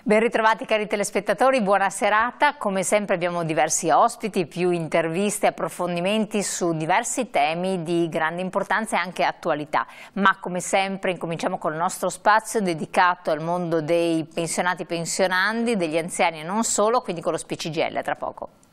Ben ritrovati cari telespettatori, buona serata. Come sempre abbiamo diversi ospiti, più interviste, approfondimenti su diversi temi di grande importanza e anche attualità. Ma come sempre incominciamo con il nostro spazio dedicato al mondo dei pensionati pensionandi, degli anziani e non solo, quindi con lo Speak CGIL tra poco.